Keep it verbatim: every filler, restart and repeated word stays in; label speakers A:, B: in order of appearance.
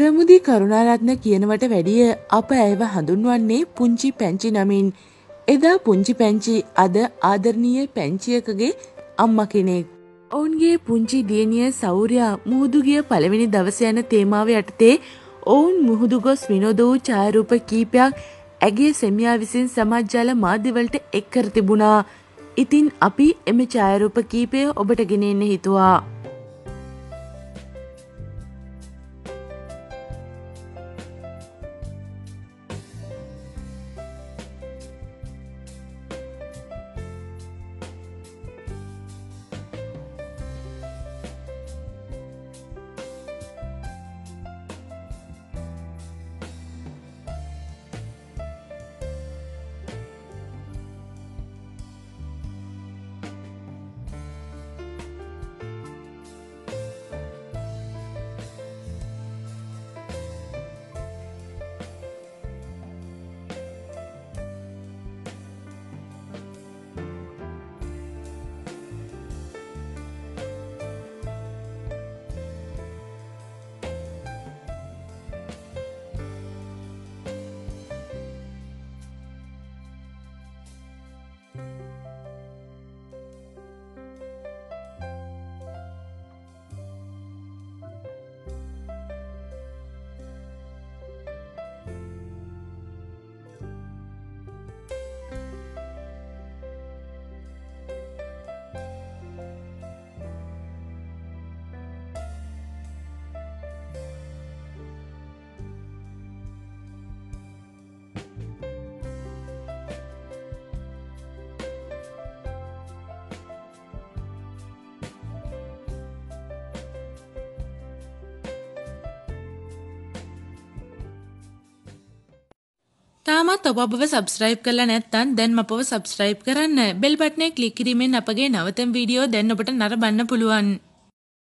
A: ප්‍රමුදී කරුණාරත්න කියනවට වැඩිය අප ඇයව හඳුන්වන්නේ පුංචි පැංචි නමින්. එදා පුංචි පැංචි අද ආදරණීය පැංචියකගේ අම්මා කෙනෙක්. ඔවුන්ගේ පුංචි දියණිය සෞර්යා මුහුදු ගිය පළවෙනි දවස යන තේමාව යටතේ ඔවුන් මුහුදු ගොස් විනෝද වූ ඡායාරූප කීපයක් ඇගේ සෙමියා විසින් සමාජ ජාල මාධ්‍යවලට එක් කර තිබුණා. ඉතින් අපි එම ඡායාරූප කීපය ඔබට ගෙනෙන්න හිතුවා. තාමත් ඔබ අපව සබ්ස්ක්‍රයිබ් කරලා නැත්නම් දැන් අපව සබ්ස්ක්‍රයිබ් කරන්න. බෙල් බටනේ ක්ලික් කිරීමෙන් අපගේ නවතම වීඩියෝ දැන් ඔබට නරඹන්න පුළුවන්.